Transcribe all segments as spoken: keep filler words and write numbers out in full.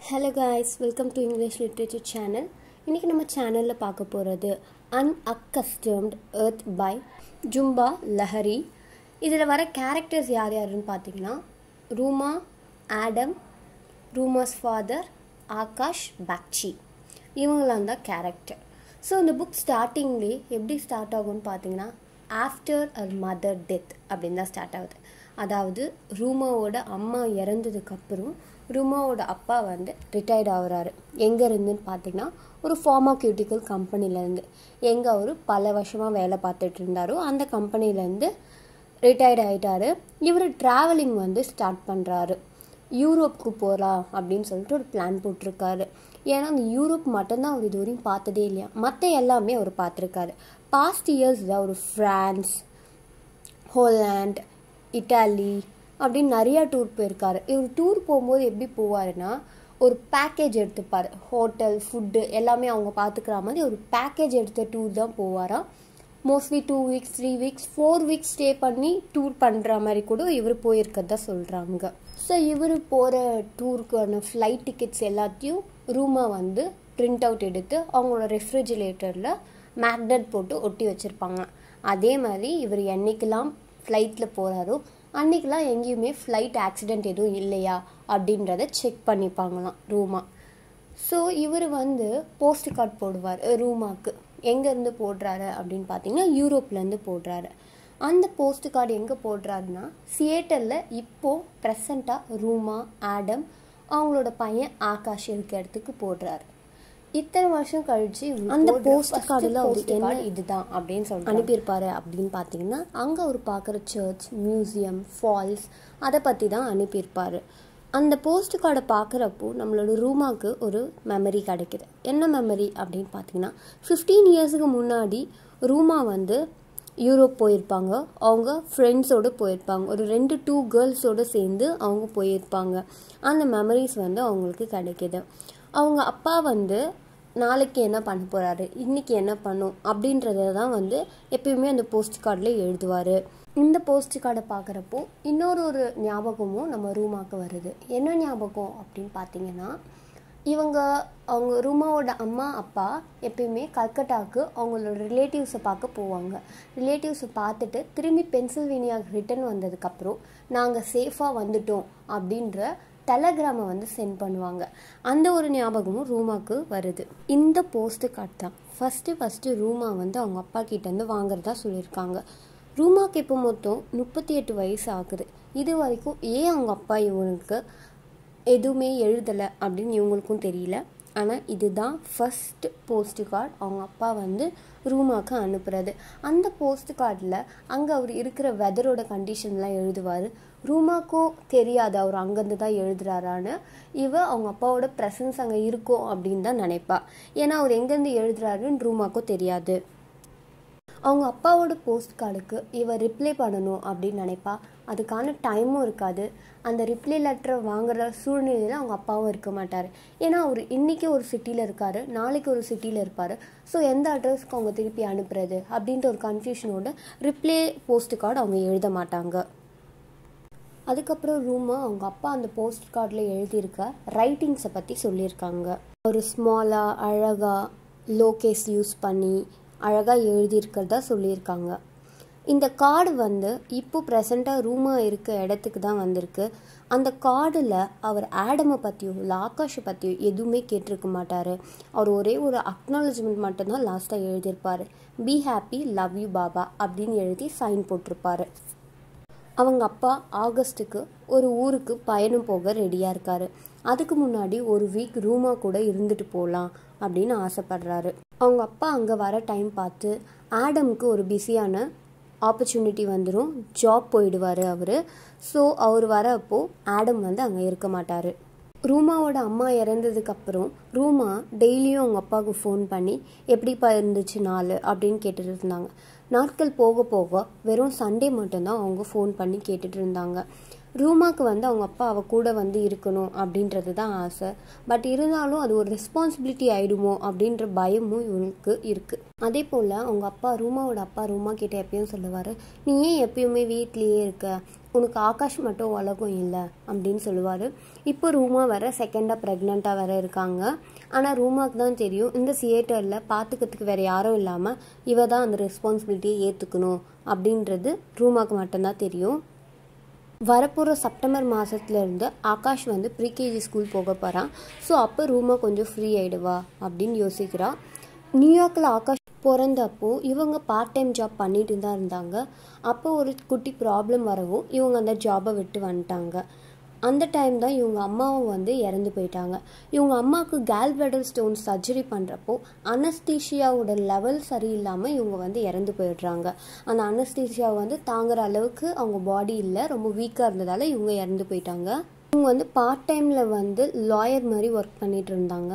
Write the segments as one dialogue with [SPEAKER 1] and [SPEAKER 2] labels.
[SPEAKER 1] Hello guys, welcome to English Literature Channel. இன்னைக்கு நம்ம சேனல்ல பார்க்க போறது Unaccustomed Earth by Jhumpa Lahiri. இதுல வர கேரக்டர்ஸ் யார் யாருன்னு பாத்தீங்கன்னா ரூமா, ஆடம், ரூமாஸ் ஃபாதர், ஆகாஷ், பாக்சி. இவங்கலாம் தான் கேரக்டர். ஸோ இந்த புக் ஸ்டார்டிங்லே எப்படி ஸ்டார்ட் ஆகும்னு பார்த்தீங்கன்னா ஆஃப்டர் அ மதர் டெத் அப்படின்னு தான் ஸ்டார்ட் ஆகுது. அதாவது ரூமாவோட அம்மா இறந்ததுக்கப்புறம் ரூமாவோட அப்பா வந்து ரிட்டையர்ட் ஆகுறாரு. எங்கே இருந்துன்னு பார்த்தீங்கன்னா ஒரு ஃபார்மாக்யூட்டிக்கல் கம்பெனிலேருந்து, எங்கே அவர் பல வருஷமாக வேலை பார்த்துட்டு இருந்தாரோ அந்த கம்பெனிலேருந்து ரிட்டையர்ட் ஆகிட்டாரு. இவர் ட்ராவலிங் வந்து ஸ்டார்ட் பண்ணுறாரு. யூரோப்புக்கு போகலாம் அப்படின்னு சொல்லிட்டு ஒரு பிளான் போட்டிருக்காரு. ஏன்னா அந்த யூரோப் மட்டும்தான் அவர் இது வரையும் பார்த்ததே இல்லையா, மற்ற எல்லாமே அவர் பார்த்துருக்காரு. பாஸ்ட் இயர்ஸ் தான் ஒரு ஃப்ரான்ஸ், ஹோலாண்ட், இட்டாலி அப்படின்னு நிறையா டூர் போயிருக்காரு. இவர் டூர் போகும்போது எப்படி போவாருன்னா ஒரு பேக்கேஜ் எடுத்துப்பார். ஹோட்டல், ஃபுட்டு எல்லாமே அவங்க பார்த்துக்கிற மாதிரி ஒரு பேக்கேஜ் எடுத்த டூர் தான் போவாராம். Mostly two weeks three weeks four weeks stay பண்ணி டூர் பண்ணுற மாதிரி கூட இவர் போயிருக்கிறதா சொல்கிறாங்க. ஸோ இவர் போகிற டூருக்கான ஃப்ளைட் டிக்கெட்ஸ் எல்லாத்தையும் ரூமா வந்து பிரிண்ட் அவுட் எடுத்து அவங்களோட ரெஃப்ரிஜிரேட்டரில் மேக்னெட் போட்டு ஒட்டி வச்சுருப்பாங்க. அதே மாதிரி இவர் என்னைக்கெல்லாம் ஃப்ளைட்டில் போகிறாரோ அன்றைக்கெலாம் எங்கேயுமே ஃப்ளைட் ஆக்சிடெண்ட் எதுவும் இல்லையா அப்படின்றத செக் பண்ணிப்பாங்களாம் ரூமா. ஸோ இவர் வந்து போஸ்ட் கார்டு போடுவார் ரூமாவுக்கு. எங்கேருந்து போடுறாரு அப்படின்னு பார்த்தீங்கன்னா யூரோப்லேருந்து போடுறாரு. அந்த போஸ்ட் கார்டு எங்கே போடுறாருன்னா சியேட்டரில் இப்போது ப்ரெசண்ட்டாக ரூமா, ஆடம், அவங்களோட பையன் ஆகாஷ் இருக்க இடத்துக்கு போடுறாரு. இத்தனை வருஷம் கழிச்சு அந்த போஸ்ட் கார்டில் அவர் என்ன இதுதான் அப்படின்னு சொல்லி அனுப்பியிருப்பாரு அப்படின்னு பார்த்தீங்கன்னா அங்கே அவர் பார்க்குற சர்ச், மியூசியம், ஃபால்ஸ் அதை பற்றி தான் அனுப்பியிருப்பார். அந்த போஸ்ட் கார்டை பார்க்குறப்போ நம்மளோட ரூமாவுக்கு ஒரு மெமரி கிடைக்குது. என்ன மெமரி அப்படின்னு பார்த்தீங்கன்னா ஃபிஃப்டீன் இயர்ஸுக்கு முன்னாடி ரூமா வந்து யூரோப் போயிருப்பாங்க. அவங்க ஃப்ரெண்ட்ஸோடு போயிருப்பாங்க. ஒரு ரெண்டு டூ கேர்ள்ஸோடு சேர்ந்து அவங்க போயிருப்பாங்க. அந்த மெமரிஸ் வந்து அவங்களுக்கு கிடைக்கிது. அவங்க அப்பா வந்து நாளைக்கு என்ன பண்ண போகிறாரு, இன்றைக்கி என்ன பண்ணும் அப்படின்றத தான் வந்து எப்பயுமே அந்த போஸ்ட் கார்டில் எழுதுவார். இந்த போஸ்ட் கார்டை பார்க்குறப்போ இன்னொரு ஒரு ஞாபகமும் நம்ம ரூமாவுக்கு வருது. என்ன ஞாபகம் அப்படின்னு பார்த்தீங்கன்னா இவங்க அவங்க ரூமாவோட அம்மா அப்பா எப்பயுமே கல்கட்டாவுக்கு அவங்களோட ரிலேட்டிவ்ஸை பார்க்க போவாங்க. ரிலேட்டிவ்ஸை பார்த்துட்டு திரும்பி பென்சில்வேனியாவுக்கு ரிட்டர்ன் வந்ததுக்கப்புறம் நாங்கள் சேஃபாக வந்துட்டோம் அப்படின்ற டெலகிராமை வந்து சென்ட் பண்ணுவாங்க. அந்த ஒரு ஞாபகமும் ரூமாவுக்கு வருது. இந்த போஸ்ட் கார்டு தான் ஃபஸ்ட்டு ஃபஸ்ட்டு ரூமா வந்து அவங்க அப்பா கிட்டேருந்து வாங்குறதா சொல்லியிருக்காங்க. ரூமாவுக்கு இப்போ மொத்தம் முப்பத்தி எட்டு வயசு ஆகுது. இது வரைக்கும் ஏன் அவங்க அப்பா இவனுக்கு எதுவுமே எழுதலை அப்படின்னு இவங்களுக்கும் தெரியல. ஆனால் இதுதான் ஃபஸ்ட் போஸ்ட் கார்டு அவங்க அப்பா வந்து ரூமாவுக்கு அனுப்புறது. அந்த போஸ்ட் கார்டில் அங்கே அவர் இருக்கிற வெதரோட கண்டிஷன்லாம் எழுதுவார். ரூமாவுக்கும் தெரியாது அவர் அங்கேருந்து தான் எழுதுறாரான்னு. இவ அவங்க அப்பாவோட ப்ரெசன்ஸ் அங்கே இருக்கும் அப்படின்னு தான் நினைப்பா. ஏன்னா அவர் எங்கேருந்து எழுதுறாருன்னு ரூமாவுக்கும் தெரியாது. அவங்க அப்பாவோட போஸ்ட் கார்டுக்கு இவ ரிப்ளை பண்ணணும் அப்படின்னு நினைப்பா. அதுக்கான டைமும் இருக்காது. அந்த ரிப்ளை லெட்டரை வாங்குற சூழ்நிலையில் அவங்க அப்பாவும் இருக்க மாட்டார். ஏன்னா அவர் இன்றைக்கி ஒரு சிட்டியில் இருக்கார், நாளைக்கு ஒரு சிட்டியில் இருப்பார். ஸோ எந்த அட்ரஸ்க்கு அவங்க திருப்பி அனுப்புறது அப்படின்ற ஒரு கன்ஃபியூஷனோட ரிப்ளை போஸ்ட் கார்டு அவங்க எழுத மாட்டாங்க. அதுக்கப்புறம் ரூமா அவங்க அப்பா அந்த போஸ்ட் கார்டில் எழுதியிருக்க ரைட்டிங்ஸை பற்றி சொல்லியிருக்காங்க. ஒரு ஸ்மாலாக அழகாக லோகேஸ் யூஸ் பண்ணி அழகாக எழுதியிருக்கிறதா சொல்லியிருக்காங்க. இந்த கார்டு வந்து இப்போ ப்ரெசண்ட்டாக ரூமா இருக்க இடத்துக்கு தான் வந்திருக்கு. அந்த கார்டில் அவர் ஆடமை பற்றியோ இல்லை ஆகாஷை பற்றியோ எதுவுமே கேட்டிருக்க மாட்டார். அவர் ஒரே ஒரு அக்னாலஜ்மெண்ட் மட்டும்தான் லாஸ்ட்டாக எழுதியிருப்பார். Be happy, love you baba அப்படின்னு எழுதி சைன் போட்டிருப்பார். அவங்க அப்பா ஆகஸ்ட்டுக்கு ஒரு ஊருக்கு பயணம் போக ரெடியாக இருக்கார். அதுக்கு முன்னாடி ஒரு வீக் ரூமா கூட இருந்துட்டு போகலாம் அப்படின்னு ஆசைப்படுறாரு. அவங்க அப்பா அங்கே வர டைம் பார்த்து ஆடமுக்கு ஒரு பிஸியான ஆப்பர்ச்சுனிட்டி வந்துடும். ஜாப் போயிடுவார் அவர். ஸோ அவர் வரப்போ ஆடம் வந்து அங்கே இருக்க மாட்டார். ரூமாவோட அம்மா இறந்ததுக்கப்புறம் ரூமா டெய்லியும் அவங்க அப்பாவுக்கு ஃபோன் பண்ணி எப்படிப்பா இருந்துச்சு நாள் அப்படின்னு கேட்டுட்டு இருந்தாங்க. நாட்கள் போக போக வெறும் சண்டே மட்டும்தான் அவங்க ஃபோன் பண்ணி கேட்டுட்டு இருந்தாங்க. ரூமாக்கு வந்து அவங்க அப்பா அவ கூட வந்து இருக்கணும் அப்படின்றது தான் ஆசை. பட் இருந்தாலும் அது ஒரு ரெஸ்பான்சிபிலிட்டி ஆகிடுமோ அப்படின்ற பயமும் இவனுக்கு இருக்குது. அதே போல் அவங்க அப்பா ரூமாவோட அப்பா ரூமா கிட்ட எப்பயும் சொல்லுவார், நீ ஏன் எப்பயுமே வீட்லேயே இருக்க, உனக்கு ஆகாஷ் மட்டும் உலகம் இல்லை அப்படின்னு சொல்லுவார். இப்போ ரூமா வேற செகண்டாக ப்ரெக்னெண்ட்டாக வேற இருக்காங்க. ஆனால் ரூமாக்கு தான் தெரியும் இந்த தியேட்டரில் பார்த்துக்கிறதுக்கு வேறு யாரும் இல்லாமல் இவ தான் அந்த ரெஸ்பான்சிபிலிட்டியை ஏற்றுக்கணும் அப்படின்றது ரூமாக்கு மட்டும்தான் தெரியும். வரப்போகிற செப்டம்பர் மாதத்துலேருந்து ஆகாஷ் வந்து ப்ரீகேஜி ஸ்கூல் போக போகிறான். ஸோ அப்போ ரூமா கொஞ்சம் ஃப்ரீ ஆகிடுவா அப்படின்னு யோசிக்கிறான். நியூயார்க்கில் ஆகாஷ் பிறந்தப்போ இவங்க பார்ட் டைம் ஜாப் பண்ணிட்டு தான் இருந்தாங்க. அப்போ ஒரு குட்டி ப்ராப்ளம் வரவும் இவங்க அந்த ஜாபை விட்டு வந்துட்டாங்க. அந்த டைம் தான் இவங்க அம்மாவும் வந்து இறந்து போயிட்டாங்க. இவங்க அம்மாவுக்கு கேல்பிளாடர் ஸ்டோன் சர்ஜரி பண்ணுறப்போ அனஸ்தீஷியாவோட லெவல் சரியில்லாமல் இவங்க வந்து இறந்து போயிடுறாங்க. அந்த அனஸ்தீஷியாவை வந்து தாங்குற அளவுக்கு அவங்க பாடி இல்லை, ரொம்ப வீக்காக இருந்ததால் இவங்க இறந்து போயிட்டாங்க. இவங்க வந்து பார்ட் டைமில் வந்து லாயர் மாதிரி ஒர்க் பண்ணிட்டு இருந்தாங்க.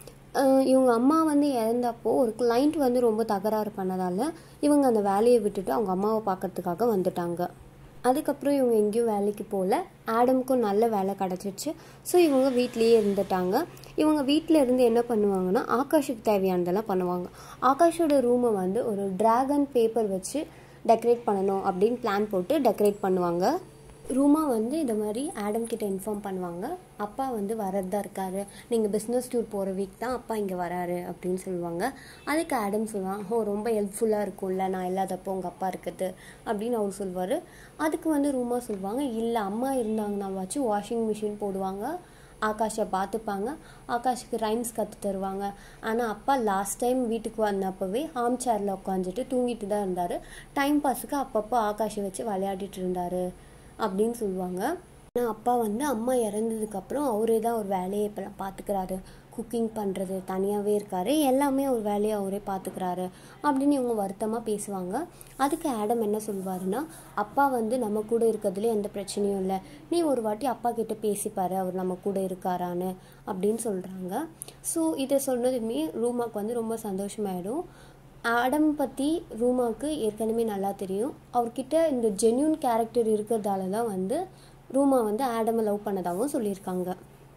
[SPEAKER 1] இவங்க அம்மா வந்து இறந்தப்போ ஒரு கிளைண்ட் வந்து ரொம்ப தகராறு பண்ணதால் இவங்க அந்த வேலையை விட்டுட்டு அவங்க அம்மாவை பார்க்கறதுக்காக வந்துட்டாங்க. அதுக்கப்புறம் இவங்க எங்கேயும் வேலைக்கு போகல. ஆடமுக்கும் நல்ல வேலை கிடச்சிருச்சு. ஸோ இவங்க வீட்லேயே இருந்துட்டாங்க. இவங்க வீட்டில் இருந்து என்ன பண்ணுவாங்கன்னா ஆகாஷுக்கு தேவையானதெல்லாம் பண்ணுவாங்க. ஆகாஷோட ரூமை வந்து ஒரு டிராகன் பேப்பர் வச்சு டெக்கரேட் பண்ணணும் அப்படின்னு பிளான் போட்டு டெக்கரேட் பண்ணுவாங்க. ரூமா வந்து இந்த மாதிரி ஆடம் கிட்ட இன்ஃபார்ம் பண்ணுவாங்க, அப்பா வந்து வரதா இருக்காரு, நீங்கள் பிஸ்னஸ் டூர் போகிற வீக் தான் அப்பா இங்கே வராரு அப்படின்னு சொல்லுவாங்க. அதுக்கு ஆடம் சொல்லுவான், ஓ ரொம்ப ஹெல்ப்ஃபுல்லாக இருக்கும்ல நான் இல்லாதப்போ உங்கள் அப்பா இருக்குது அப்படின்னு அவர் சொல்லுவார். அதுக்கு வந்து ரூமா சொல்லுவாங்க, இல்லை அம்மா இருந்தாங்கன்னா வச்சு வாஷிங் மிஷின் போடுவாங்க, ஆகாஷை பார்த்துப்பாங்க, ஆகாஷுக்கு ரைம்ஸ் கற்று தருவாங்க. ஆனால் அப்பா லாஸ்ட் டைம் வீட்டுக்கு வந்தப்பவே ஆம் சேரில் உட்காந்துட்டு தூங்கிட்டு தான் இருந்தார். டைம் பாஸுக்கு அப்பப்போ ஆகாஷை வச்சு விளையாடிட்டு இருந்தார் அப்படின்னு சொல்லுவாங்க. ஆனால் அப்பா வந்து அம்மா இறந்ததுக்கப்புறம் அவரே தான் ஒரு வேலையை இப்போலாம் பார்த்துக்கிறாரு, குக்கிங் பண்ணுறது தனியாகவே இருக்கார், எல்லாமே ஒரு வேலையை அவரே பார்த்துக்கிறாரு அப்படின்னு இவங்க வருத்தமாக பேசுவாங்க. அதுக்கு ஆடம் என்ன சொல்லுவாருன்னா, அப்பா வந்து நம்ம கூட இருக்கிறதுல எந்த பிரச்சனையும் இல்லை, நீ ஒரு வாட்டி அப்பா கிட்ட பேசிப்பாரு அவர் நம்ம கூட இருக்காரான்னு அப்படின்னு சொல்கிறாங்க. ஸோ இதை சொன்னதுமே ரூமாக்கு வந்து ரொம்ப சந்தோஷமாயிடும். ஆடம் பற்றி ரூமாவுக்கு ஏற்கனவே நல்லா தெரியும். அவர்கிட்ட இந்த ஜென்யூன் கேரக்டர் இருக்கிறதால தான் வந்து ரூமா வந்து ஆடமை லவ் பண்ணதாகவும் சொல்லியிருக்காங்க.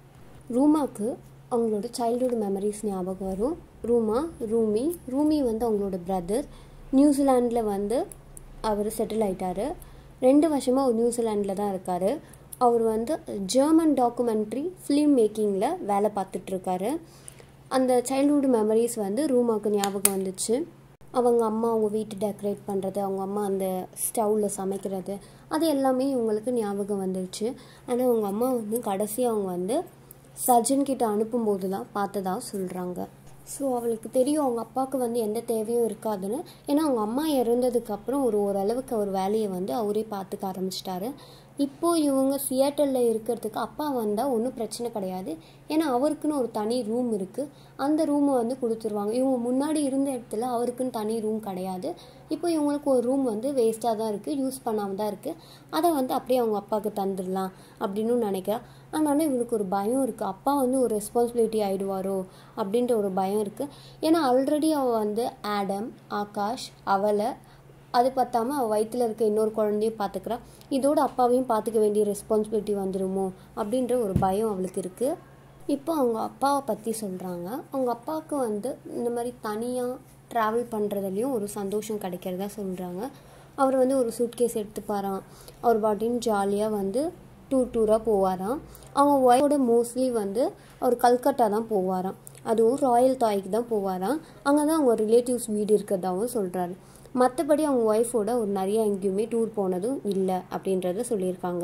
[SPEAKER 1] ரூமாவுக்கு அவங்களோட சைல்ட்ஹுட் மெமரிஸ் ஞாபகம் வரும். ரூமா ரூமி ரூமி வந்து அவங்களோட பிரதர். நியூசிலாண்டில் வந்து அவர் செட்டில் ஆகிட்டார். ரெண்டு வருஷமாக அவர் நியூசிலாண்டில் தான் இருக்கார். அவர் வந்து ஜெர்மன் டாக்குமெண்ட்ரி ஃபிலிம் மேக்கிங்கில் வேலை பார்த்துட்ருக்காரு. அந்த சைல்ட்ஹுட் மெமரிஸ் வந்து ரூமாவுக்கு ஞாபகம் வந்துச்சு. அவங்க அம்மா அவங்க வீட்டு டெக்கரேட் பண்ணுறது, அவங்க அம்மா அந்த ஸ்டவ்வில் சமைக்கிறது, அது எல்லாமே இவங்களுக்கு ஞாபகம் வந்துடுச்சு. ஆனால் அவங்க அம்மா வந்து கடைசி அவங்க வந்து சர்ஜன்கிட்ட அனுப்பும்போது தான் பார்த்ததா சொல்கிறாங்க. ஸோ அவளுக்கு தெரியும் அவங்க அப்பாவுக்கு வந்து எந்த தேவையும் இருக்காதுன்னு. ஏன்னா அவங்க அம்மா இறந்ததுக்கப்புறம் ஒரு ஓரளவுக்கு அவர் வேலையை வந்து அவரே பார்த்துக்க ஆரம்பிச்சிட்டாரு. இப்போது இவங்க சியாட்டலில் இருக்கிறதுக்கு அப்பா வந்தால் ஒன்றும் பிரச்சனை கிடையாது. ஏன்னா அவருக்குன்னு ஒரு தனி ரூம் இருக்குது, அந்த ரூமை வந்து கொடுத்துருவாங்க. இவங்க முன்னாடி இருந்த இடத்துல அவருக்குன்னு தனி ரூம் கிடையாது. இப்போ இவங்களுக்கு ஒரு ரூம் வந்து வேஸ்ட்டாக தான் இருக்குது, யூஸ் பண்ணாமல் தான் இருக்குது. அதை வந்து அப்படியே அவங்க அப்பாவுக்கு தந்துடலாம் அப்படின்னு நினைக்கிறா. அதனால இவளுக்கு ஒரு பயம் இருக்குது, அப்பா வந்து ஒரு ரெஸ்பான்சிபிலிட்டி ஆகிடுவாரோ அப்படின்ற ஒரு பயம் இருக்குது. ஏன்னா ஆல்ரெடி அவள் வந்து ஆடம், ஆகாஷ், அவளை, அது பார்த்தாம அவள் வயிற்றில் இருக்க இன்னொரு குழந்தையும் பார்த்துக்கிறா. இதோட அப்பாவையும் பார்த்துக்க வேண்டிய ரெஸ்பான்சிபிலிட்டி வந்துடுமோ அப்படின்ற ஒரு பயம் அவளுக்கு இருக்குது. இப்போ அவங்க அப்பாவை பற்றி சொல்கிறாங்க. அவங்க அப்பாவுக்கு வந்து இந்த மாதிரி தனியாக ட்ராவல் பண்ணுறதுலையும் ஒரு சந்தோஷம் கிடைக்கிறதா சொல்கிறாங்க. அவர் வந்து ஒரு சூட்கேஸ் எடுத்துப்பாராம், அவர் பாட்டின்னு ஜாலியாக வந்து டூர் டூராக போவாராம். அவங்க ஒய்ஃபோட மோஸ்ட்லி வந்து அவர் கல்கட்டா தான் போவாராம், அதுவும் ராயல் தாய்க்கு தான் போவாராம். அங்கே தான் அவங்க ரிலேட்டிவ்ஸ் வீடு இருக்கிறதாகவும் சொல்கிறாரு. மற்றபடி அவங்க ஒய்ஃபோட ஒரு நிறைய எங்கேயுமே டூர் போனதும் இல்லை அப்படின்றத சொல்லியிருக்காங்க.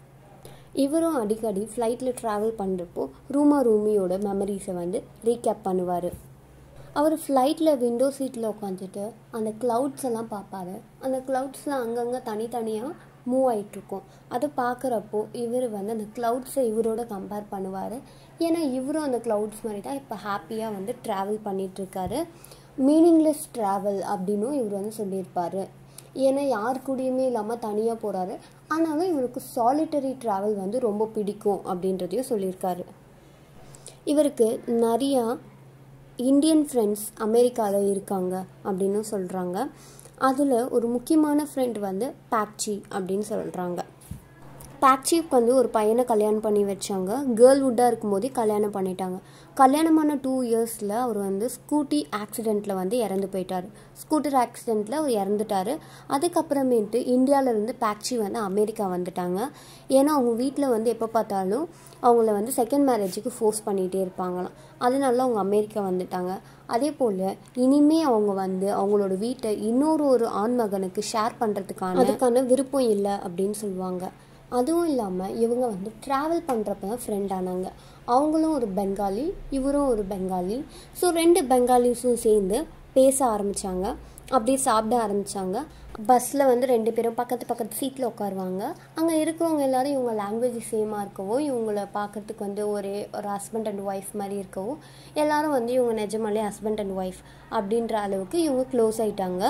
[SPEAKER 1] இவரும் அடிக்கடி ஃப்ளைட்டில் ட்ராவல் பண்ணுறப்போ ரூமா ரூமியோட மெமரிஸை வந்து ரீகேப் பண்ணுவார். அவர் ஃப்ளைட்டில் விண்டோ சீட்டில் உட்காந்துட்டு அந்த க்ளவுட்ஸ் எல்லாம் பார்ப்பாரு. அந்த க்ளவுட்ஸ்லாம் அங்கங்கே தனித்தனியாக மூவ் ஆகிட்ருக்கும். அதை பார்க்குறப்போ இவர் வந்து அந்த க்ளவுட்ஸை இவரோட கம்பேர் பண்ணுவார். ஏன்னா இவரும் அந்த க்ளவுட்ஸ் மாதிரி தான் இப்போ ஹாப்பியாக வந்து ட்ராவல் பண்ணிகிட்ருக்காரு. மீனிங்லெஸ் ட்ராவல் அப்படின்னும் இவர் வந்து சொல்லியிருப்பார். ஏன்னா யார் கூடயுமே இல்லாமல் தனியாக போகிறாரு, ஆனாலும் இவருக்கு சாலிட்டரி ட்ராவல் வந்து ரொம்ப பிடிக்கும் அப்படின்றதையும் சொல்லியிருக்காரு. இவருக்கு நிறையா இந்தியன் ஃப்ரெண்ட்ஸ் அமெரிக்காவில் இருக்காங்க அப்படின்னு சொல்கிறாங்க. அதில் ஒரு முக்கியமான ஃப்ரெண்ட் வந்து பாக்சி அப்படின்னு சொல்கிறாங்க. பாக்சிக்கு வந்து ஒரு பையனை கல்யாணம் பண்ணி வச்சாங்க. கேர்ள்வுட்டாக இருக்கும்போதே கல்யாணம் பண்ணிட்டாங்க. கல்யாணமான டூ இயர்ஸில் அவர் வந்து ஸ்கூட்டி ஆக்சிடெண்ட்டில் வந்து இறந்து போயிட்டார். ஸ்கூட்டர் ஆக்சிடெண்ட்டில் அவர் இறந்துட்டார். அதுக்கப்புறமேட்டு இந்தியாவிலேருந்து பாக்சி வந்து அமெரிக்கா வந்துட்டாங்க. ஏன்னா அவங்க வீட்டில் வந்து எப்போ பார்த்தாலும் அவங்கள வந்து செகண்ட் மேரேஜுக்கு ஃபோர்ஸ் பண்ணிகிட்டே இருப்பாங்களாம். அதனால அவங்க அமெரிக்கா வந்துட்டாங்க. அதே போல் இனிமே அவங்க வந்து அவங்களோட வீட்டை இன்னொரு ஒரு ஆண் மகனுக்கு ஷேர் பண்ணுறதுக்கான அதுக்கான விருப்பம் இல்லை அப்படின்னு சொல்லுவாங்க. அதுவும் இல்லாமல் இவங்க வந்து ட்ராவல் பண்ணுறப்ப தான் ஃப்ரெண்ட் ஆனாங்க. அவங்களும் ஒரு பெங்காலி, இவரும் ஒரு பெங்காலி. ஸோ ரெண்டு பெங்காலிஸும் சேர்ந்து பேச ஆரம்பித்தாங்க. அப்படியே சாப்பிட ஆரம்பித்தாங்க. பஸ்ஸில் வந்து ரெண்டு பேரும் பக்கத்து பக்கத்து சீட்டில் உட்காருவாங்க. அங்கே இருக்கிறவங்க எல்லோரும் இவங்க லாங்குவேஜ் சேமாக இருக்கவும், இவங்கள பார்க்கறதுக்கு வந்து ஒரே ஒரு ஹஸ்பண்ட் அண்ட் ஒய்ஃப் மாதிரி இருக்கவும், எல்லோரும் வந்து இவங்க நிஜமாலே ஹஸ்பண்ட் அண்ட் ஒய்ஃப் அப்படின்ற அளவுக்கு இவங்க க்ளோஸ் ஆகிட்டாங்க.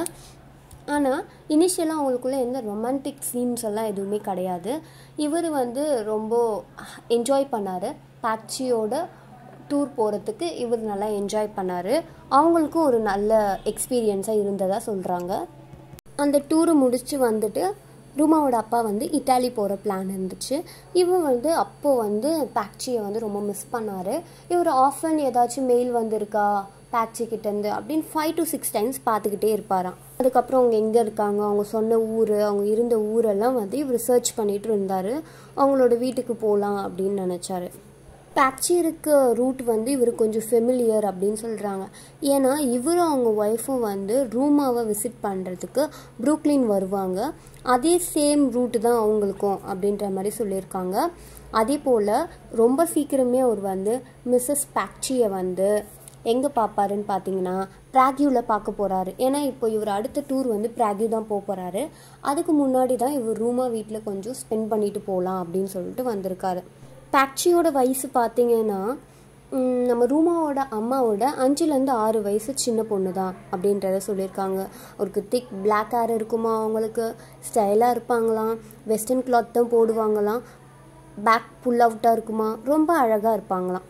[SPEAKER 1] ஆனால் இனிஷியலாக அவங்களுக்குள்ளே எந்த ரொமான்டிக் சீன்ஸ் எல்லாம் எதுவுமே கிடையாது. இவர் வந்து ரொம்ப என்ஜாய் பண்ணார். பாக்சியோட டூர் போகிறதுக்கு இவர் நல்லா என்ஜாய் பண்ணார். அவங்களுக்கும் ஒரு நல்ல எக்ஸ்பீரியன்ஸாக இருந்ததாக சொல்கிறாங்க. அந்த டூரை முடிச்சுட்டு வந்துட்டு ரூமாவோட அப்பா வந்து இட்டாலி போகிற பிளான் இருந்துச்சு. இவர் வந்து அப்போது வந்து பாக்சியை வந்து ரொம்ப மிஸ் பண்ணார். இவர் ஆஃபன் ஏதாச்சும் மெயில் வந்திருக்கா பாக்சிக்கிட்டேருந்து அப்படின்னு ஃபைவ் டு சிக்ஸ் டைம்ஸ் பார்த்துக்கிட்டே இருப்பாராம். அதுக்கப்புறம் அவங்க எங்கே இருக்காங்க, அவங்க சொன்ன ஊர், அவங்க இருந்த ஊரெல்லாம் வந்து இவர் சர்ச் பண்ணிகிட்டு இருந்தார். அவங்களோட வீட்டுக்கு போகலாம் அப்படின்னு நினச்சாரு. பாக்சி இருக்க ரூட் வந்து இவர் கொஞ்சம் ஃபெமிலியர் அப்படின்னு சொல்கிறாங்க. ஏன்னா இவரும் அவங்க ஒய்ஃபும் வந்து ரூமாவை விசிட் பண்ணுறதுக்கு ப்ரூக்லின் வருவாங்க. அதே சேம் ரூட்டு தான் அவங்களுக்கும் அப்படின்ற மாதிரி சொல்லியிருக்காங்க. அதே போல் ரொம்ப சீக்கிரமே அவர் வந்து மிஸ்ஸஸ் பாக்சியை வந்து எங்கே பார்ப்பாருன்னு பார்த்தீங்கன்னா ப்ராக்யூவில் பார்க்க போகிறாரு. ஏன்னா இப்போ இவர் அடுத்த டூர் வந்து ப்ராக்யூ தான் போக போகிறாரு. அதுக்கு முன்னாடி தான் இவர் ரூமா வீட்டில் கொஞ்சம் ஸ்பெண்ட் பண்ணிட்டு போகலாம் அப்படின்னு சொல்லிட்டு வந்திருக்காரு. பாக்சியோட வயசு பார்த்தீங்கன்னா நம்ம ரூமாவோட அம்மாவோட அஞ்சுலேருந்து ஆறு வயசு சின்ன பொண்ணு தான் அப்படின்றத சொல்லியிருக்காங்க. அவருக்கு திக் பிளாக் ஹேர் இருக்குமா, அவங்களுக்கு ஸ்டைலாக இருப்பாங்களாம், வெஸ்டர்ன் கிளாத் தான் போடுவாங்களாம், பேக் புல் அவுட்டாக இருக்குமா, ரொம்ப அழகாக இருப்பாங்களாம்.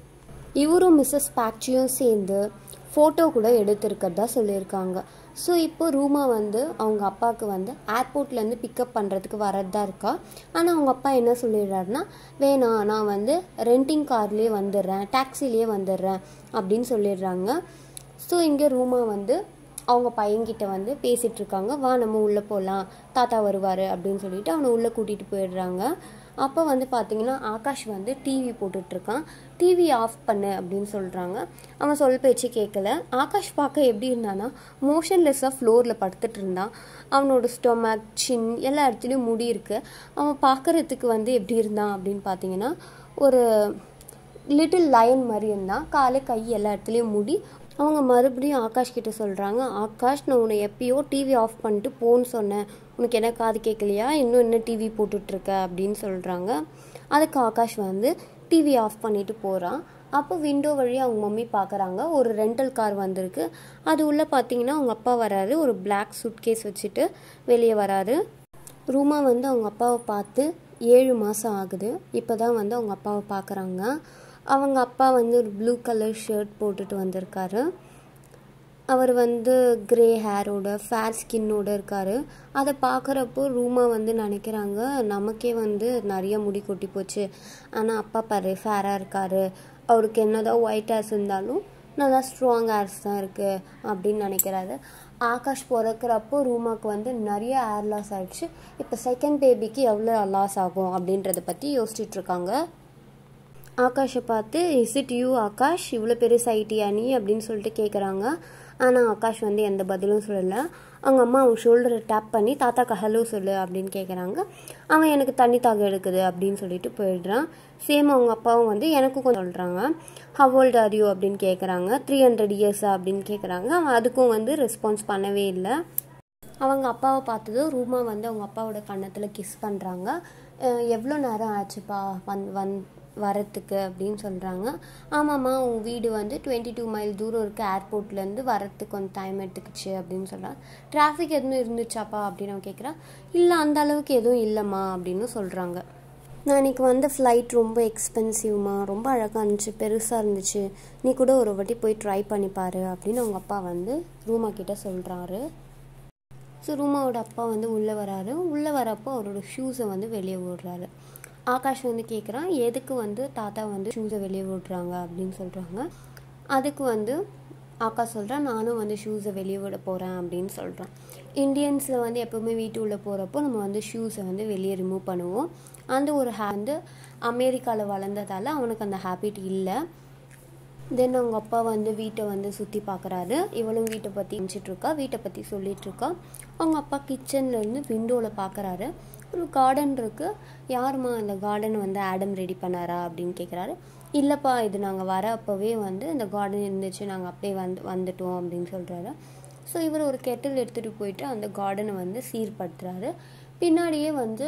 [SPEAKER 1] இவரும் மிஸ்ஸஸ் பாக்சியும் சேர்ந்து ஃபோட்டோ கூட எடுத்திருக்கிறதா சொல்லியிருக்காங்க. ஸோ இப்போ ரூமா வந்து அவங்க அப்பாவுக்கு வந்து ஏர்போர்ட்லேருந்து பிக்கப் பண்ணுறதுக்கு வரதா இருக்கா. ஆனால் அவங்க அப்பா என்ன சொல்லிடுறாருன்னா, வேணாம் நான் வந்து ரெண்டிங் கார்லேயே வந்துடுறேன், டாக்ஸிலேயே வந்துடுறேன் அப்படின்னு சொல்லிடுறாங்க. ஸோ இங்கே ரூமா வந்து அவங்க பையன்கிட்ட வந்து பேசிகிட்ருக்காங்க. வா நம்ம உள்ளே போகலாம், தாத்தா வருவார் அப்படின்னு சொல்லிட்டு அவனை உள்ளே கூட்டிகிட்டு போயிடுறாங்க. அப்போ வந்து பார்த்திங்கன்னா ஆகாஷ் வந்து டிவி போட்டுட்ருக்கான். டிவி ஆஃப் பண்ணு அப்படின்னு சொல்கிறாங்க. அவன் சொல் பேச்சு கேட்கல. ஆகாஷ் பார்க்க எப்படி இருந்தானா மோஷன்லெஸ்ஸாக ஃப்ளோரில் படுத்துட்டு இருந்தான். அவனோட ஸ்டொமக், சின் எல்லா இடத்துலையும் முடி இருக்குது. அவன் பார்க்குறதுக்கு வந்து எப்படி இருந்தான் அப்படின்னு பார்த்தீங்கன்னா ஒரு லிட்டில் லயன் மாதிரி இருந்தான். காலை கை எல்லா இடத்துலையும் முடி. அவங்க மறுபடியும் ஆகாஷ் கிட்ட சொல்கிறாங்க, ஆகாஷ் நான் உன்னை எப்பயோ டிவி ஆஃப் பண்ணிட்டு போன்னு சொன்னேன், உனக்கு என்ன காது கேட்கலையா, இன்னும் என்ன டிவி போட்டுட்ருக்க அப்படின்னு சொல்கிறாங்க. அதுக்கு ஆகாஷ் வந்து டிவி ஆஃப் பண்ணிட்டு போகிறான். அப்போ விண்டோ வழியாக அவங்க மம்மி பார்க்குறாங்க. ஒரு ரெண்டல் கார் வந்திருக்கு. அது உள்ளே பார்த்தீங்கன்னா அவங்க அப்பா வராரு. ஒரு பிளாக் சூட்கேஸ் வச்சுட்டு வெளியே வராரு. ரூமா வந்து அவங்க அப்பாவை பார்த்து ஏழு மாதம் ஆகுது. இப்போ தான் வந்து அவங்க அப்பாவை பார்க்குறாங்க. அவங்க அப்பா வந்து ஒரு ப்ளூ கலர் ஷர்ட் போட்டுட்டு வந்திருக்காரு. அவர் வந்து கிரே ஹேரோட ஃபேர் ஸ்கின்னோடு இருக்கார். அதை பார்க்குறப்போ ரூமா வந்து நினைக்கிறாங்க, நமக்கே வந்து நிறைய முடி கொட்டி போச்சு, ஆனால் அப்பா பாரு ஃபேராக இருக்கார், அவருக்கு என்ன தான் ஒயிட் ஹேர்ஸ் இருந்தாலும் நல்லா ஸ்ட்ராங் ஹேர்ஸ் தான் இருக்குது அப்படின்னு நினைக்கிறாரு. ஆகாஷ் பிறக்கிறப்போ ரூமாவுக்கு வந்து நிறைய ஹேர் லாஸ் ஆகிடுச்சு. இப்போ செகண்ட் பேபிக்கு எவ்வளோ லாஸ் ஆகும் அப்படின்றத பற்றி யோசிச்சுட்ருக்காங்க. ஆகாஷை பார்த்து இஸ் இட் யூ ஆகாஷ், இவ்வளோ பெரிய சைட்டியா நீ அப்படின்னு சொல்லிட்டு கேட்குறாங்க. ஆனால் ஆகாஷ் வந்து எந்த பதிலும் சொல்லலை. அவங்க அம்மா அவங்க ஷோல்டரை டேப் பண்ணி தாத்தாக்கு ஹலோ சொல்லு அப்படின்னு கேட்குறாங்க. அவன் எனக்கு தண்ணி தாக எடுக்குது அப்படின்னு சொல்லிட்டு போயிடுறான். சேம் அவங்க அப்பாவும் வந்து எனக்கும் கொஞ்சம் சொல்கிறாங்க. ஹவ் ஓல்ட் ஆர் யூ அப்படின்னு கேட்குறாங்க. த்ரீ ஹண்ட்ரட் இயர்ஸா அப்படின்னு கேட்குறாங்க. அவன் அதுக்கும் வந்து ரெஸ்பான்ஸ் பண்ணவே இல்லை. அவங்க அப்பாவை பார்த்ததும் ரூமா வந்து அவங்க அப்பாவோட கன்னத்தில் கிஸ் பண்ணுறாங்க. எவ்வளோ நேரம் ஆச்சுப்பா வந் வந் வரத்துக்கு அப்படின்னு சொல்கிறாங்க. ஆமாம்மா உங்கள் வீடு வந்து டுவெண்ட்டி டூ மைல் தூரம் இருக்குது, ஏர்போர்ட்லேருந்து வரத்துக்கு கொஞ்சம் டைம் எடுத்துக்கிச்சு அப்படின்னு சொல்கிறாங்க. டிராஃபிக் எதுவும் இருந்துச்சாப்பா அப்படின்னு அவன் கேட்குறான். இல்லை அந்த அளவுக்கு எதுவும் இல்லைம்மா அப்படின்னு சொல்கிறாங்க. நான் இன்றைக்கி வந்து ஃப்ளைட் ரொம்ப எக்ஸ்பென்சிவ்மா, ரொம்ப அழகாக இருந்துச்சு, பெருசாக இருந்துச்சு, நீ கூட ஒரு வாட்டி போய் ட்ரை பண்ணிப்பார் அப்படின்னு அவங்க அப்பா வந்து ரூமா கிட்டே சொல்கிறாரு. ஸோ ரூமாவோட அப்பா வந்து உள்ளே வராரு. உள்ளே வரப்போ அவரோட ஷூஸை வந்து வெளியே விடுறாரு. ஆகாஷ் வந்து கேட்குறான், எதுக்கு வந்து தாத்தா வந்து ஷூஸை வெளியே விடுறாங்க அப்படின்னு சொல்கிறாங்க. அதுக்கு வந்து ஆகாஷ் சொல்கிறான், நானும் வந்து ஷூஸை வெளியே விட போகிறேன் அப்படின்னு சொல்கிறான். இந்தியன்ஸில் வந்து எப்போவுமே வீட்டு உள்ளே போகிறப்போ நம்ம வந்து ஷூஸை வந்து வெளியே ரிமூவ் பண்ணுவோம். அந்த ஒரு ஹே வந்து அமெரிக்காவில் வளர்ந்ததால் அவனுக்கு அந்த ஹேபிட் இல்லை. தென் அவங்க அப்பா வந்து வீட்டை வந்து சுற்றி பார்க்குறாரு. இவளும் வீட்டை பற்றி நினச்சிட்ருக்கா, வீட்டை பற்றி சொல்லிகிட்ருக்கா. அவங்க அப்பா கிச்சன்லேருந்து விண்டோவில் பார்க்குறாரு. ஒரு கார்டன் இருக்குது. யாருமா அந்த கார்டனை வந்து ஆடம் ரெடி பண்ணாரா அப்படின்னு கேட்குறாரு. இல்லைப்பா, இது நாங்கள் வர அப்போவே வந்து இந்த கார்டன் இருந்துச்சு, நாங்கள் அப்படியே வந்து வந்துட்டோம் அப்படின்னு சொல்கிறாரு. ஸோ இவர் ஒரு கெட்டில் எடுத்துகிட்டு போயிட்டு அந்த கார்டனை வந்து சீர்படுத்துகிறாரு. பின்னாடியே வந்து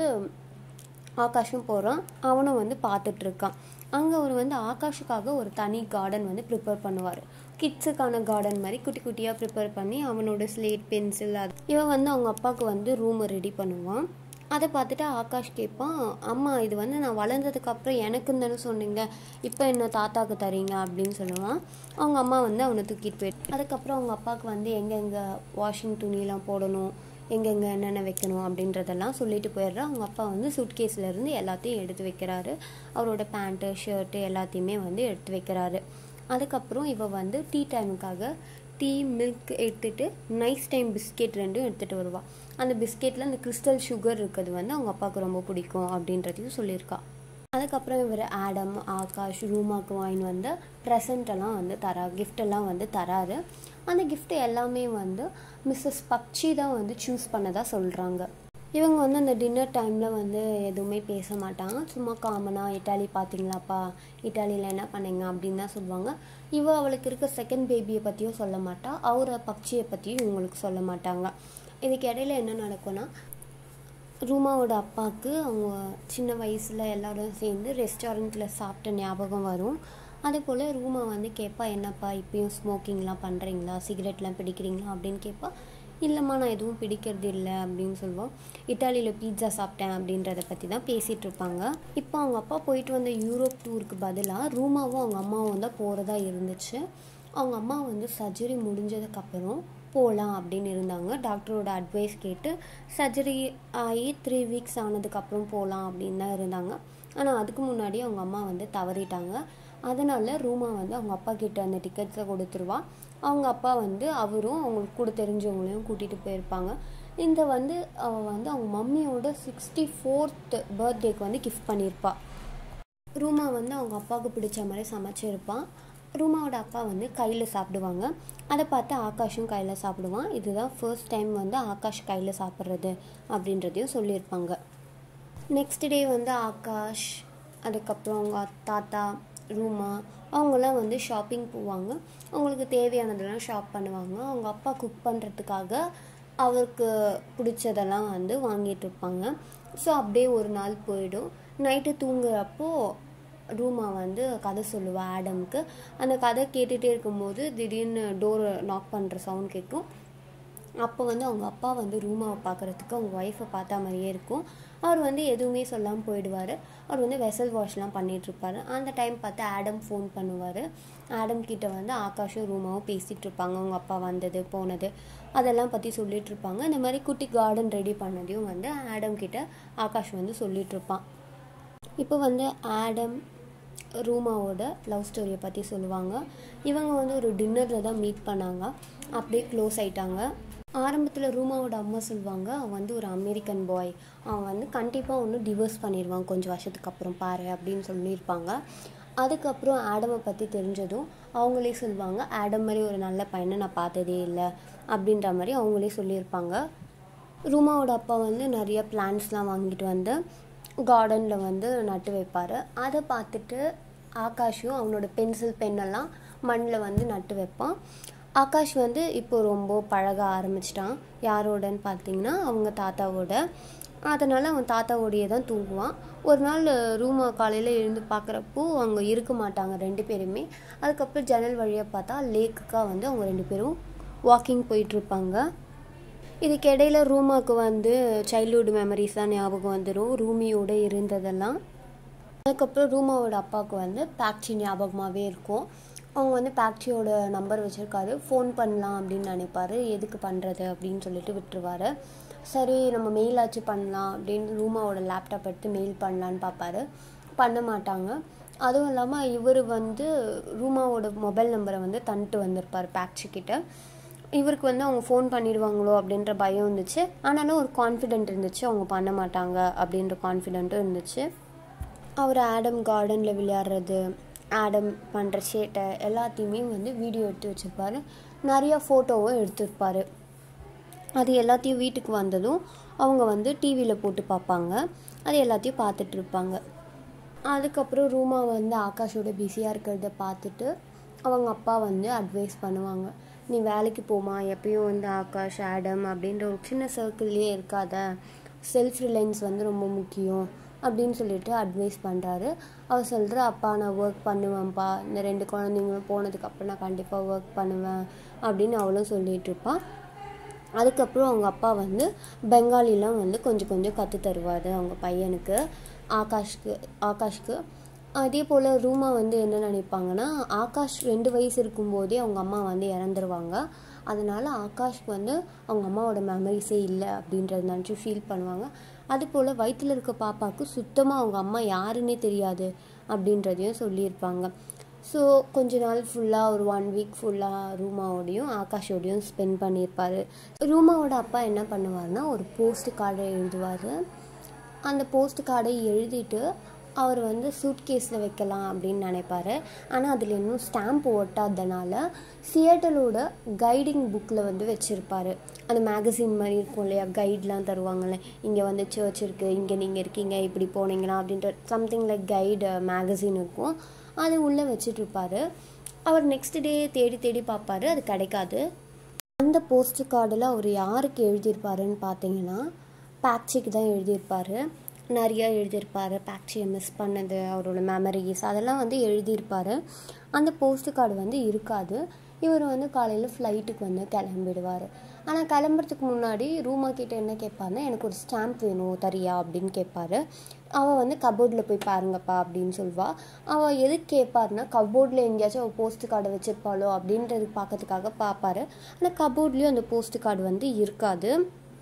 [SPEAKER 1] ஆகாஷும் போகிறான். அவனும் வந்து பார்த்துட்ருக்கான். அங்கே அவர் வந்து ஆகாஷுக்காக ஒரு தனி கார்டன் வந்து ப்ரிப்பேர் பண்ணுவார். கிட்ஸுக்கான கார்டன் மாதிரி குட்டி குட்டியாக ப்ரிப்பேர் பண்ணி அவனோட ஸ்லேட் பென்சில் அது இவன் வந்து அவங்க அப்பாவுக்கு வந்து ரூமை ரெடி பண்ணுவான். அதை பார்த்துட்டு ஆகாஷ் கேட்பான், அம்மா இது வந்து நான் வளர்ந்ததுக்கப்புறம் எனக்குன்னு தானே சொன்னீங்க, இப்போ என்ன தாத்தாவுக்கு தரீங்க அப்படின்னு சொல்லுவான். அவங்க அம்மா வந்து அவனை தூக்கிட்டு போயிட்டு அதுக்கப்புறம் அவங்க அப்பாவுக்கு வந்து எங்கெங்கே வாஷிங் துணியெலாம் போடணும், எங்கெங்கே என்னென்ன வைக்கணும் அப்படின்றதெல்லாம் சொல்லிட்டு போயிடுறா. அவங்க அப்பா வந்து சூட்கேஸ்லேருந்து எல்லாத்தையும் எடுத்து வைக்கிறாரு. அவரோட பேண்ட்டு ஷர்ட்டு எல்லாத்தையுமே வந்து எடுத்து வைக்கிறாரு. அதுக்கப்புறம் இவ வந்து டீ டைமுக்காக டீ மில்க் எடுத்துகிட்டு நைஸ் டைம் பிஸ்கெட் ரெண்டும் எடுத்துகிட்டு வருவாள். அந்த பிஸ்கெட்டில் அந்த கிறிஸ்டல் சுகர் இருக்கிறது வந்து அவங்க அப்பாவுக்கு ரொம்ப பிடிக்கும் அப்படின்றதையும் சொல்லியிருக்கா. அதுக்கப்புறம் இவர் ஆடம், ஆகாஷ், ரூமாவுக்கு வாங்கின்னு வந்து ப்ரெசண்ட்டெல்லாம் வந்து தரா கிஃப்டெல்லாம் வந்து தராரு. அந்த கிஃப்ட் எல்லாமே வந்து மிஸ்ஸஸ் பக்ஷி தான் வந்து சூஸ் பண்ணதாக சொல்கிறாங்க. இவங்க வந்து அந்த டின்னர் டைமில் வந்து எதுவுமே பேச மாட்டாங்க. சும்மா காமனாக இட்டாலி பார்த்தீங்களாப்பா, இட்டாலியில் என்ன பண்ணீங்க அப்படின்னு தான் சொல்லுவாங்க. இவ அவளுக்கு இருக்க செகண்ட் பேபியை பற்றியும் சொல்ல மாட்டா, அவரை பக்ஷியை பற்றியும் இவங்களுக்கு சொல்ல மாட்டாங்க. இதுக்கு இடையில என்ன நடக்கும்னா, ரூமாவோட அப்பாவுக்கு அவங்க சின்ன வயசில் எல்லோரும் சேர்ந்து ரெஸ்டாரண்ட்டில் சாப்பிட்ட ஞாபகம் வரும். அதே போல் ரூமா வந்து கேட்பா, என்னப்பா இப்பயும் ஸ்மோக்கிங்லாம் பண்ணுறீங்களா, சிகரெட்லாம் பிடிக்கிறீங்களா அப்படின்னு கேட்பா. இல்லைம்மா நான் எதுவும் பிடிக்கிறது இல்லை அப்படின்னு சொல்லுவோம். இட்டாலியில் பீட்சா சாப்பிட்டேன் அப்படின்றத பற்றி தான் பேசிகிட்டு இருப்பாங்க. இப்போ அவங்க அப்பா போயிட்டு வந்த யூரோப் டூருக்கு பதிலாக ரூமாவும் அவங்க அம்மாவும் தான் போகிறதா இருந்துச்சு. அவங்க அம்மா வந்து சர்ஜரி முடிஞ்சதுக்கப்புறம் போகலாம் அப்படின்னு இருந்தாங்க. டாக்டரோட அட்வைஸ் கேட்டு சர்ஜரி ஆகி த்ரீ வீக்ஸ் ஆனதுக்கப்புறம் போகலாம் அப்படின்னு தான் இருந்தாங்க. ஆனால் அதுக்கு முன்னாடி அவங்க அம்மா வந்து தவறிட்டாங்க. அதனால் ரூமா வந்து அவங்க அப்பா கிட்ட அந்த டிக்கெட்ஸை கொடுத்துருவா. அவங்க அப்பா வந்து அவரும் அவங்களுக்கு கூட தெரிஞ்சவங்களையும் கூட்டிகிட்டு போயிருப்பாங்க. இந்த வந்து அவள் வந்து அவங்க மம்மியோட சிக்ஸ்டி ஃபோர்த் பர்த்டேக்கு வந்து கிஃப்ட் பண்ணியிருப்பாள். ரூமா வந்து அவங்க அப்பாவுக்கு பிடிச்ச மாதிரி சமைச்சிருப்பான். ரூமாவோட அப்பா வந்து கையில் சாப்பிடுவாங்க. அதை பார்த்து ஆகாஷும் கையில் சாப்பிடுவான். இதுதான் ஃபர்ஸ்ட் டைம் வந்து ஆகாஷ் கையில் சாப்பிட்றது அப்படின்றதையும் சொல்லியிருப்பாங்க. நெக்ஸ்ட் டே வந்து ஆகாஷ், அதுக்கப்புறம் அவங்க தாத்தா, ரூமா அவங்களாம் வந்து ஷாப்பிங் போவாங்க. அவங்களுக்கு தேவையானதெல்லாம் ஷாப் பண்ணுவாங்க. அவங்க அப்பா குக் பண்ணுறதுக்காக அவருக்கு பிடிச்சதெல்லாம் வந்து வாங்கிட்டு இருப்பாங்க. ஸோ அப்படியே ஒரு நாள் போயிடும். நைட்டு தூங்குறப்போ ரூமா வந்து கதை சொல்லுவாள் ஆடம்க்கு. அந்த கதை கேட்டுகிட்டே இருக்கும்போது திடீர்னு டோரை நாக் பண்ணுற சவுண்ட் கேட்கும். அப்போ வந்து அவங்க அப்பா வந்து ரூமாவை பார்க்குறதுக்கு அவங்க ஒய்ஃபை பார்த்தா மாதிரியே இருக்கும். அவர் வந்து எதுவுமே சொல்லாமல் போயிடுவார். அவர் வந்து வெசல் வாஷ்லாம் பண்ணிகிட்ருப்பார். அந்த டைம் பார்த்து ஆடம் ஃபோன் பண்ணுவார். ஆடம் கிட்ட வந்து ஆகாஷும் ரூமாவும் பேசிகிட்டு இருப்பாங்க. அவங்க அப்பா வந்தது போனது அதெல்லாம் பற்றி சொல்லிகிட்ருப்பாங்க. இந்த மாதிரி குட்டி கார்டன் ரெடி பண்ணதையும் வந்து ஆடம் கிட்ட ஆகாஷ் வந்து சொல்லிகிட்ருப்பான். இப்போ வந்து ஆடம் ரூமாவோட லவ் ஸ்டோரியை பற்றி சொல்லுவாங்க. இவங்க வந்து ஒரு டின்னரில் தான் மீட் பண்ணாங்க. அப்படியே க்ளோஸ் ஆகிட்டாங்க. ஆரம்பத்தில் ரூமாவோட அம்மா சொல்லுவாங்க, அவன் வந்து ஒரு அமெரிக்கன் பாய், அவன் வந்து கண்டிப்பாக ஒன்று டிவோர்ஸ் பண்ணிடுவான் கொஞ்சம் வருஷத்துக்கு அப்புறம் பாரு அப்படின்னு சொல்லியிருப்பாங்க. அதுக்கப்புறம் ஆடமை பற்றி தெரிஞ்சதும் அவங்களே சொல்லுவாங்க, ஆடம் மாதிரி ஒரு நல்ல பையனை நான் பார்த்ததே இல்லை அப்படின்ற மாதிரி அவங்களே சொல்லியிருப்பாங்க. ரூமாவோட அப்பா வந்து நிறைய பிளான்ட்ஸ்லாம் வாங்கிட்டு வந்து கார்டனில் வந்து நட்டு வைப்பார். அதை பார்த்துட்டு ஆகாஷும் அவனோட பென்சில் பெண்ணெல்லாம் மண்ணில் வந்து நட்டு வைப்பான். ஆகாஷ் வந்து இப்போ ரொம்ப பழக ஆரம்பிச்சிட்டான். யாரோடன்னு பார்த்தீங்கன்னா அவங்க தாத்தாவோட. அதனால் அவன் தாத்தாவோடையே தான் தூங்குவான். ஒரு நாள் ரூமா காலையில் எழுந்து பார்க்குறப்போ அவங்க இருக்க மாட்டாங்க ரெண்டு பேருமே. அதுக்கப்புறம் ஜன்னல் வழியாக பார்த்தா லேக்குக்காக வந்து அவங்க ரெண்டு பேரும் வாக்கிங் போயிட்டுருப்பாங்க. இதுக்கு இடையில ரூமாவுக்கு வந்து சைல்ட்ஹுட் மெமரிஸ் தான் ஞாபகம் வந்துடும், ரூமியோடு இருந்ததெல்லாம். அதுக்கப்புறம் ரூமாவோட அப்பாவுக்கு வந்து பாக்சி ஞாபகமாகவே இருக்கும். அவங்க வந்து பாக்சியோட நம்பர் வச்சுருக்காரு, ஃபோன் பண்ணலாம் அப்படின்னு நினைப்பார். எதுக்கு பண்ணுறது அப்படின்னு சொல்லிட்டு விட்டுருவார். சரி நம்ம மெயில் ஆச்சு பண்ணலாம் அப்படின்னு ரூமாவோட லேப்டாப் எடுத்து மெயில் பண்ணலான்னு பார்ப்பாரு. பண்ண மாட்டாங்க. அதுவும் இல்லாமல் இவர் வந்து ரூமாவோட மொபைல் நம்பரை வந்து தந்துட்டு வந்திருப்பார் பாக்சிக்கிட்ட. இவருக்கு வந்து அவங்க ஃபோன் பண்ணிடுவாங்களோ அப்படின்ற பயம் இருந்துச்சு. ஆனாலும் ஒரு கான்ஃபிடென்ட் இருந்துச்சு, அவங்க பண்ண மாட்டாங்க அப்படின்ற கான்ஃபிடென்ட்டும் இருந்துச்சு. அவர் ஆடம் கார்டனில் விளையாடுறது, ஆடம் பண்ணுற சேட்டை எல்லாத்தையுமே வந்து வீடியோ எடுத்து வச்சுருப்பார். நிறையா ஃபோட்டோவும் எடுத்துருப்பார். அது எல்லாத்தையும் வீட்டுக்கு வந்ததும் அவங்க வந்து டிவியில் போட்டு பார்ப்பாங்க. அது எல்லாத்தையும் பார்த்துட்டு இருப்பாங்க. அதுக்கப்புறம் ரூமா வந்து ஆகாஷோட பிஸியாக இருக்கிறத பார்த்துட்டு அவங்க அப்பா வந்து அட்வைஸ் பண்ணுவாங்க. நீ வேலைக்கு போமா, எப்பயும் வந்து ஆகாஷ் ஆடம் அப்படின்ற ஒரு சின்ன சர்க்கிள்லேயே இருக்காத, செல்ஃப் ரிலையன்ஸ் வந்து ரொம்ப முக்கியம் அப்படின்னு சொல்லிட்டு அட்வைஸ் பண்ணுறாரு. அவர் சொல்கிற அப்பா நான் ஒர்க் பண்ணுவேன்ப்பா, இந்த ரெண்டு குழந்தைங்களும் போனதுக்கப்புறம் நான் கண்டிப்பாக ஒர்க் பண்ணுவேன் அப்படின்னு அவளும் சொல்லிகிட்டு இருப்பாள். அதுக்கப்புறம் அவங்க அப்பா வந்து பெங்காலிலாம் வந்து கொஞ்சம் கொஞ்சம் கற்று தருவார் அவங்க பையனுக்கு, ஆகாஷ்க்கு ஆகாஷ்க்கு அதே போல் ரூமா வந்து என்ன நினைப்பாங்கன்னா, ஆகாஷ் ரெண்டு வயசு இருக்கும்போதே அவங்க அம்மா வந்து இறந்துருவாங்க. அதனால் ஆகாஷ்க்கு வந்து அவங்க அம்மாவோட மெமரிஸே இல்லை அப்படின்றத நினச்சி ஃபீல் பண்ணுவாங்க. அதுபோல் வயிற்றில் இருக்க பாப்பாவுக்கு சுத்தமாக அவங்க அம்மா யாருன்னே தெரியாது அப்படின்றதையும் சொல்லியிருப்பாங்க. ஸோ கொஞ்ச நாள் ஃபுல்லாக ஒரு ஒன் வீக் ஃபுல்லாக ரூமாவோடையும் ஆகாஷோடையும் ஸ்பெண்ட் பண்ணியிருப்பார். ரூமாவோட அப்பா என்ன பண்ணுவார்னா, ஒரு போஸ்ட் கார்டை எழுதுவார். அந்த போஸ்ட் கார்டை எழுதிட்டு அவர் வந்து சூட்கேஸில் வைக்கலாம் அப்படின்னு நினைப்பார். ஆனால் அதில் இன்னும் ஸ்டாம்ப் ஒட்டாதனால சியாட்டலோட கைடிங் புக்கில் வந்து வச்சுருப்பார். அந்த மேகசின் மாதிரி இருக்கும் இல்லையா, கைட்லாம் தருவாங்கள்ல, இங்கே வந்து சர்ச் இருக்குது, இங்கே நீங்கள் இருக்கீங்க, இப்படி போனீங்கன்னா அப்படின்ற சம்திங் லைக் கைடு மேகசின் இருக்கும். அது உள்ளே வச்சுட்ருப்பார். அவர் நெக்ஸ்ட் டே தேடி தேடி பார்ப்பார், அது கிடைக்காது. அந்த போஸ்ட் கார்டில் அவர் யாருக்கு எழுதியிருப்பாருன்னு பார்த்தீங்கன்னா பாக்சிக்கு தான் எழுதியிருப்பார். நிறையா எழுதியிருப்பார். பாக்சியை மிஸ் பண்ணது, அவரோட மெமரிஸ் அதெல்லாம் வந்து எழுதியிருப்பார். அந்த போஸ்ட் கார்டு வந்து இருக்காது. இவர் வந்து காலையில் ஃப்ளைட்டுக்கு வந்து கிளம்பிடுவார். ஆனால் கிளம்புறதுக்கு முன்னாடி ரூமா கிட்டே என்ன கேட்பாருன்னா, எனக்கு ஒரு ஸ்டாம்ப் வேணும் தரியா அப்படின்னு கேட்பார். அவள் வந்து கபோர்டில் போய் பாருங்கப்பா அப்படின்னு சொல்வாள். அவள் எதுக்கு கேட்பாருன்னா, கபோர்டில் எங்கேயாச்சும் அவள் போஸ்ட் கார்டை வச்சுருப்பாளோ அப்படின்றது பார்க்கறதுக்காக பார்ப்பார். ஆனால் கபோர்ட்லேயும் அந்த போஸ்ட் கார்டு வந்து இருக்காது.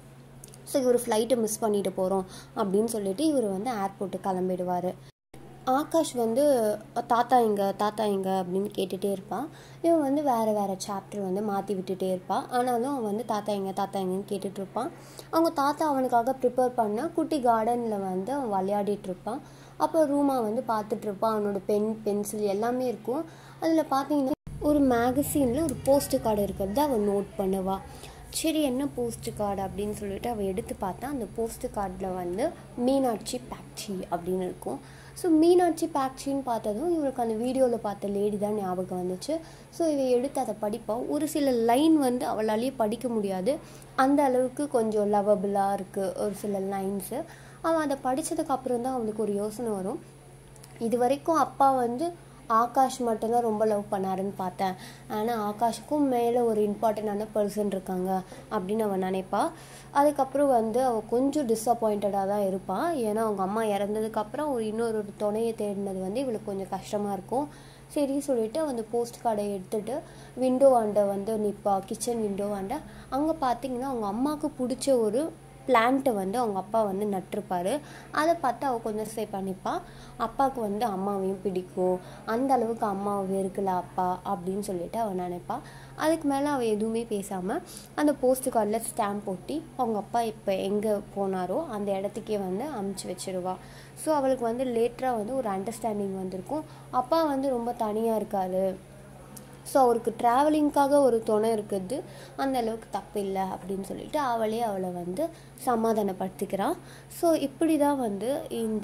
[SPEAKER 1] ஸோ இவர் ஃப்ளைட்டை மிஸ் பண்ணிட்டு போகிறோம் அப்படின்னு சொல்லிட்டு இவர் வந்து ஏர்போர்ட்டுக்கு கிளம்பிடுவார். ஆகாஷ் வந்து தாத்தா எங்க தாத்தா எங்க அப்படின்னு கேட்டுகிட்டே இருப்பான். இவன் வந்து வேறு வேறு சாப்டர் வந்து மாற்றி விட்டுட்டே இருப்பான். ஆனாலும் அவன் வந்து தாத்தா எங்க தாத்தா எங்கன்னு கேட்டுட்டு இருப்பான். அவங்க தாத்தா அவனுக்காக ப்ரிப்பேர் பண்ண குட்டி கார்டனில் வந்து அவன் விளையாடிட்டு இருப்பான். அப்போ ரூமா வந்து பார்த்துட்ருப்பான். அவனோட பென் பென்சில் எல்லாமே இருக்கும். அதில் பார்த்தீங்கன்னா ஒரு மேகசினில் ஒரு போஸ்ட் கார்டு இருக்கிறத அவன் நோட் பண்ணுவாள். சரி என்ன போஸ்ட் கார்டு அப்படின்னு சொல்லிட்டு அவள் எடுத்து பார்த்தா அந்த போஸ்ட் கார்டில் வந்து மீனாட்சி பாக்சி அப்படின்னு இருக்கும். ஸோ மீனாட்சி பாக்சின்னு பார்த்ததும் இவருக்கு அந்த வீடியோவில் பார்த்த லேடி தான் ஞாபகம் வந்துச்சு. ஸோ இவ எடுத்து அதை படிப்பாள். ஒரு சில லைன் வந்து அவளாலேயே படிக்க முடியாது, அந்த அளவுக்கு கொஞ்சம் லவபிளாக இருக்குது ஒரு சில லைன்ஸு. அவன் அதை படித்ததுக்கப்புறம் தான் அவனுக்கு ஒரு யோசனை வரும். இது வரைக்கும் அப்பா வந்து ஆகாஷ் மட்டும்தான் ரொம்ப லவ் பண்ணாருன்னு பார்த்தேன், ஆனால் ஆகாஷுக்கும் மேலே ஒரு இம்பார்ட்டண்டான பர்சன் இருக்காங்க அப்படின்னு அவன் நினைப்பாள். அதுக்கப்புறம் வந்து அவள் கொஞ்சம் டிஸப்பாயிண்டடாக தான் இருப்பாள். ஏன்னா அவங்க அம்மா இறந்ததுக்கப்புறம் ஒரு இன்னொரு ஒரு துணையை தேடினது வந்து இவளுக்கு கொஞ்சம் கஷ்டமாக இருக்கும். சரி சொல்லிவிட்டு அந்த போஸ்ட் கார்டை எடுத்துகிட்டு விண்டோ ஆண்டை வந்து நிற்பா, கிச்சன் விண்டோ ஆண்டை. அங்கே பார்த்தீங்கன்னா அவங்க அம்மாவுக்கு பிடிச்ச ஒரு பிளான்ட்டை வந்து அவங்க அப்பா வந்து நட்டிருப்பார். அதை பார்த்து அவள் கொஞ்சம் சேவ் பண்ணிப்பாள். அப்பாவுக்கு வந்து அம்மாவையும் பிடிக்கும், அந்த அளவுக்கு அம்மாவை வெறுக்கல அப்பா அப்படின்னு சொல்லிட்டு அவள் நினைப்பாள். அதுக்கு மேலே அவள் எதுவுமே பேசாமல் அந்த போஸ்ட் கார்டில் ஸ்டாம்ப் ஒட்டி அவங்க அப்பா இப்போ எங்கே போனாரோ அந்த இடத்துக்கே வந்து அமுச்சு வச்சிருவாள். ஸோ அவளுக்கு வந்து லேட்டராக வந்து ஒரு அண்டர்ஸ்டாண்டிங் வந்திருக்கும். அப்பா வந்து ரொம்ப தனியாக இருக்காரு, ஸோ அவருக்கு ட்ராவலிங்க்காக ஒரு துணை இருக்குது, அந்த அளவுக்கு தப்பு இல்லை அப்படின்னு சொல்லிட்டு அவளே அவளை வந்து சமாதானப்படுத்திக்கிறாள். ஸோ இப்படி தான் வந்து இந்த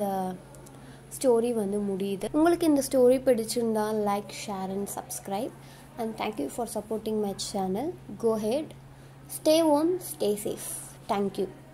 [SPEAKER 1] ஸ்டோரி வந்து முடியுது. உங்களுக்கு இந்த ஸ்டோரி பிடிச்சிருந்தா like, share and subscribe. And thank you for supporting my channel. Go ahead, stay home, stay safe. Thank you.